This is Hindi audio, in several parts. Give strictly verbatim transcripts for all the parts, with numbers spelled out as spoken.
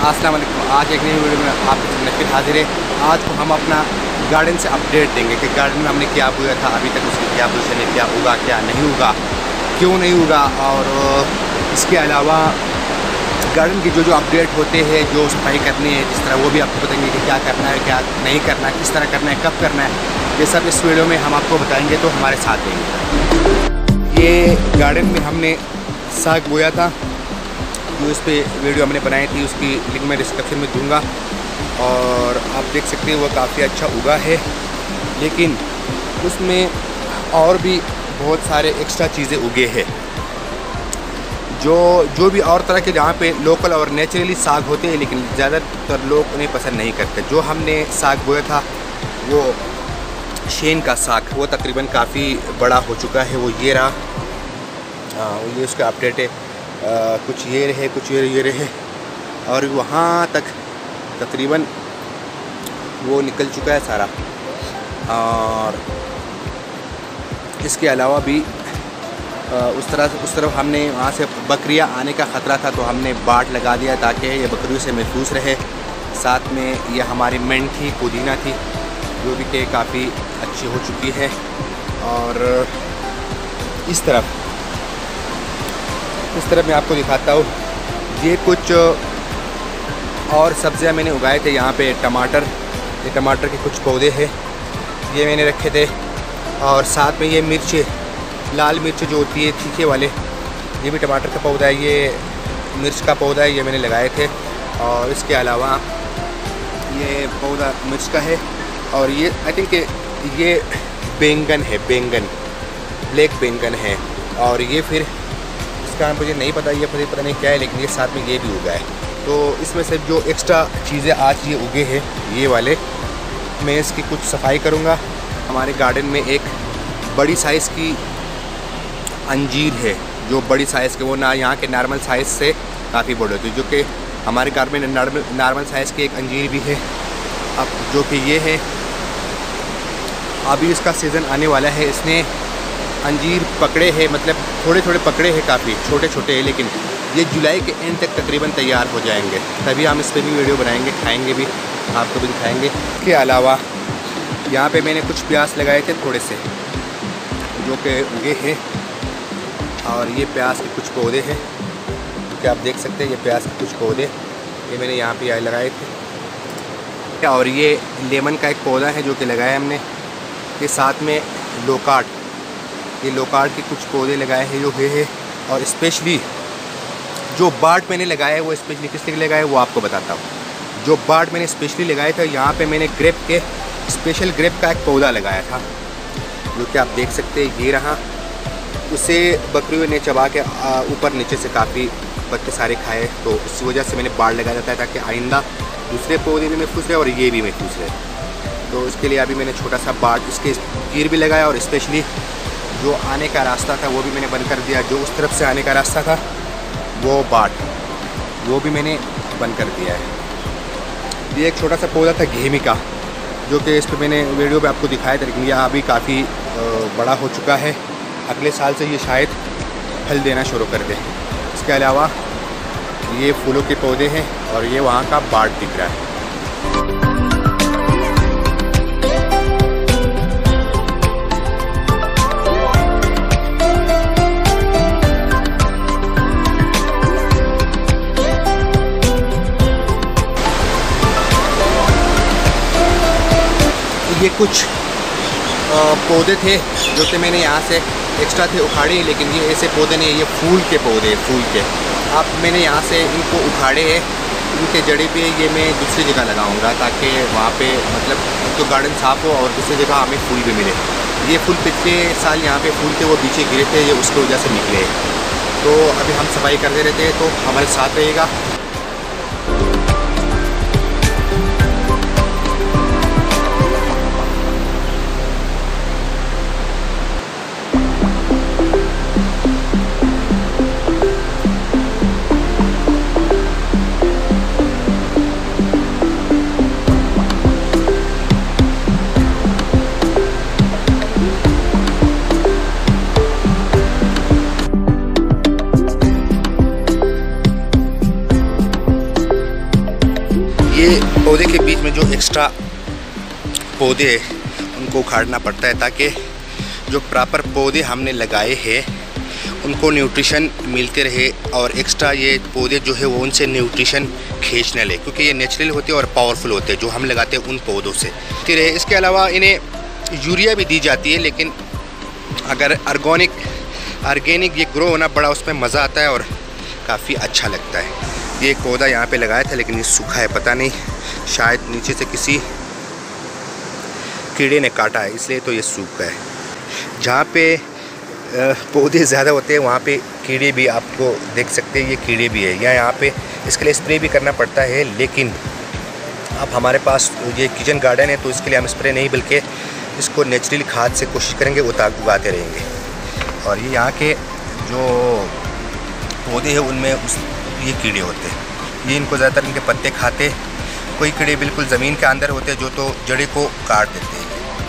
अस्सलाम वालेकुम। आज एक नई वीडियो में आपके सामने फिर हाजिर है। आज को हम अपना गार्डन से अपडेट देंगे कि गार्डन में हमने क्या बोया था, अभी तक उसकी क्या पोजीशन है, क्या उगा क्या नहीं उगा, क्यों नहीं उगा, और इसके अलावा गार्डन की जो जो अपडेट होते हैं, जो सफाई करनी है जिस तरह, वो भी आपको बताएंगे कि क्या करना है, क्या नहीं करना है, किस तरह करना है, कब करना है, ये सब इस वीडियो में हम आपको बताएंगे, तो हमारे साथ रहेंगे। ये गार्डन में हमने साग बोया था, जो इस पे वीडियो हमने बनाई थी उसकी लिंक मैं डिस्क्रिप्शन में दूंगा, और आप देख सकते हैं वो काफ़ी अच्छा उगा है, लेकिन उसमें और भी बहुत सारे एक्स्ट्रा चीज़ें उगे हैं, जो जो भी और तरह के जहाँ पे लोकल और नेचुरली साग होते हैं, लेकिन ज़्यादातर लोग उन्हें पसंद नहीं करते। जो हमने साग बोया था वो शेन का साग, वो तकरीबन काफ़ी बड़ा हो चुका है। वो ये रहा, हाँ ये उसका अपडेट है। आ, कुछ ये रहे, कुछ ये ये रहे, और वहाँ तक तकरीबन वो निकल चुका है सारा। और इसके अलावा भी आ, उस तरह उस तरफ हमने वहाँ से बकरियाँ आने का ख़तरा था, तो हमने बाट लगा दिया ताकि ये बकरियों से महफूज रहे। साथ में ये हमारी मेंथी पुदीना थी, जो भी के काफ़ी अच्छी हो चुकी है। और इस तरफ इस तरफ मैं आपको दिखाता हूँ, ये कुछ और सब्ज़ियाँ मैंने उगाए थे यहाँ पे। टमाटर, ये टमाटर के कुछ पौधे हैं, ये मैंने रखे थे। और साथ में ये मिर्च, लाल मिर्च जो होती है तीखे वाले, ये भी टमाटर का पौधा है, ये मिर्च का पौधा है, ये मैंने लगाए थे। और इसके अलावा ये पौधा मिर्च का है, और ये आई थिंक ये बैंगन है, बैंगन ब्लैक बैंगन है। और ये फिर इसका मुझे नहीं पता, ये मुझे पता नहीं क्या है, लेकिन ये साथ में ये भी उगा है। तो इसमें से जो एक्स्ट्रा चीज़ें आज ये उगे हैं, ये वाले, मैं इसकी कुछ सफाई करूँगा। हमारे गार्डन में एक बड़ी साइज़ की अंजीर है, जो बड़ी साइज़ के, वो ना यहाँ के नॉर्मल साइज़ से काफ़ी बड़े होती है, जो कि हमारे गार्डन में नॉर्मल नॉर्मल साइज़ की एक अंजीर भी है। अब जो कि ये है, अभी इसका सीज़न आने वाला है। इसने अंजीर पकड़े हैं, मतलब थोड़े थोड़े पकड़े हैं, काफ़ी छोटे छोटे हैं, लेकिन ये जुलाई के एंड तक तकरीबन तैयार हो जाएंगे, तभी हम इस पर भी वीडियो बनाएंगे, खाएंगे भी, आपको भी दिखाएंगे। इसके अलावा यहाँ पे मैंने कुछ प्याज लगाए थे थोड़े से, जो कि उगे हैं। और ये प्याज के कुछ पौधे हैं, क्योंकि आप देख सकते हैं ये प्याज के कुछ पौधे, ये मैंने यहाँ पे लगाए थे। और ये लेमन का एक पौधा है जो कि लगाया हमने। ये साथ में लोकार्ड, ये लोकार्ड के कुछ पौधे लगाए हैं जो है। और स्पेशली जो बाट मैंने लगाया है, वो स्पेशली किस लिए लगाया है वो आपको बताता हूँ। जो बाट मैंने स्पेशली लगाया था, यहाँ पे मैंने ग्रेप के स्पेशल ग्रेप का एक पौधा लगाया था, जो कि आप देख सकते हैं, ये रहा। उसे बकरियों ने चबा के ऊपर नीचे से काफ़ी पत्ते सारे खाए, तो इस वजह से मैंने बाढ़ लगा देता है, ताकि आइंदा दूसरे पौधे भी महफूज रहे और ये भी महफूज रहे। तो इसके लिए अभी मैंने छोटा सा बाढ़, इसके कीर भी लगाया, और स्पेशली जो आने का रास्ता था वो भी मैंने बंद कर दिया। जो उस तरफ से आने का रास्ता था वो बाट, वो भी मैंने बंद कर दिया है। ये एक छोटा सा पौधा था घेमी का, जो कि इस पर मैंने वीडियो पे आपको दिखाया था, लेकिन यह अभी काफ़ी बड़ा हो चुका है। अगले साल से ये शायद फल देना शुरू कर दे। इसके अलावा ये फूलों के पौधे हैं, और ये वहाँ का बाट दिख रहा है। ये कुछ पौधे थे जो कि मैंने यहाँ से एक्स्ट्रा थे उखाड़े, लेकिन ये ऐसे पौधे नहीं, ये फूल के पौधे, फूल के। अब मैंने यहाँ से इनको उखाड़े हैं, इनके जड़ी पे ये मैं दूसरी जगह लगाऊंगा, ताकि वहाँ पे मतलब तो गार्डन साफ़ हो और दूसरी जगह हमें फूल भी मिले। ये फूल पिछले साल यहाँ पे फूल थे, वो पीछे गिरे थे, ये उसकी वजह से निकले। तो अभी हम सफाई करते रहते हैं, तो हमारे साथ रहेगा। ये पौधे के बीच में जो एक्स्ट्रा पौधे हैं उनको उखाड़ना पड़ता है ताकि जो प्रॉपर पौधे हमने लगाए हैं उनको न्यूट्रिशन मिलते रहे और एक्स्ट्रा ये पौधे जो है वो उनसे न्यूट्रिशन खींच न ले, क्योंकि ये नेचुरल होते हैं और पावरफुल होते हैं जो हम लगाते हैं उन पौधों से रहे। इसके अलावा इन्हें यूरिया भी दी जाती है, लेकिन अगर ऑर्गेनिक ऑर्गेनिक ये ग्रो होना बड़ा उसमें मज़ा आता है और काफ़ी अच्छा लगता है। ये एक पौधा यहाँ पे लगाया था लेकिन ये सूखा है, पता नहीं शायद नीचे से किसी कीड़े ने काटा है इसलिए तो ये सूख गया है। जहाँ पे पौधे ज़्यादा होते हैं वहाँ पे कीड़े भी आपको देख सकते हैं, ये कीड़े भी है। या यहाँ पे इसके लिए स्प्रे भी करना पड़ता है, लेकिन अब हमारे पास ये किचन गार्डन है तो इसके लिए हम स्प्रे नहीं बल्कि इसको नेचुरल खाद से कोशिश करेंगे उगाते रहेंगे। और ये यहाँ के जो पौधे हैं उनमें उस ये कीड़े होते हैं, ये इनको ज़्यादातर इनके पत्ते खाते। कोई कीड़े बिल्कुल ज़मीन के अंदर होते हैं जो तो जड़े को काट देते हैं।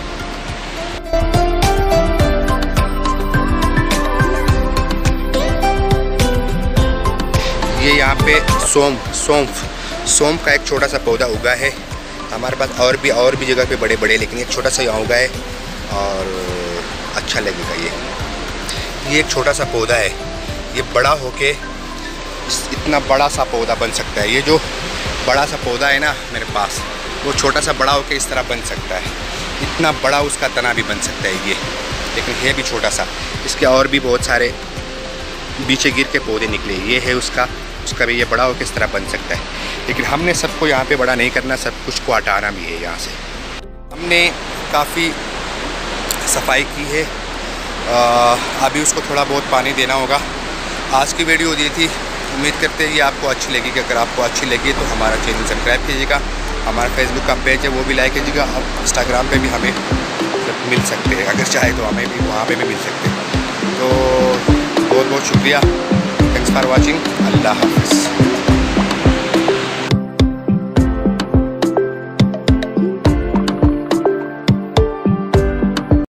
ये यहाँ पे सौंफ सौंफ सौंफ का एक छोटा सा पौधा उगा है। हमारे पास और भी और भी जगह पे बड़े बड़े, लेकिन एक छोटा सा यहाँ उगा है और अच्छा लगेगा। ये ये एक छोटा सा पौधा है, ये बड़ा होके इतना बड़ा सा पौधा बन सकता है। ये जो बड़ा सा पौधा है ना मेरे पास, वो छोटा सा बड़ा होके इस तरह बन सकता है। इतना बड़ा उसका तना भी बन सकता है ये, लेकिन है भी छोटा सा। इसके और भी बहुत सारे बीचे गिर के पौधे निकले। ये है उसका उसका भी ये बड़ा होकर इस तरह बन सकता है, लेकिन हमने सबको यहाँ पे बड़ा नहीं करना, सब कुछ को हटाना भी है। यहाँ से हमने काफ़ी सफाई की है, आ, अभी उसको थोड़ा बहुत पानी देना होगा। आज की वीडियो दी थी, उम्मीद करते हैं कि आपको अच्छी लगेगी। अगर आपको अच्छी लगी तो हमारा चैनल सब्सक्राइब कीजिएगा, हमारा फेसबुक का पेज है वो भी लाइक कीजिएगा, और इंस्टाग्राम पे भी हमें मिल सकते हैं, अगर चाहे तो हमें भी वहाँ पे भी मिल सकते हैं। तो बहुत बहुत शुक्रिया, थैंक्स फॉर वाचिंग, अल्लाह हाफ़िज़।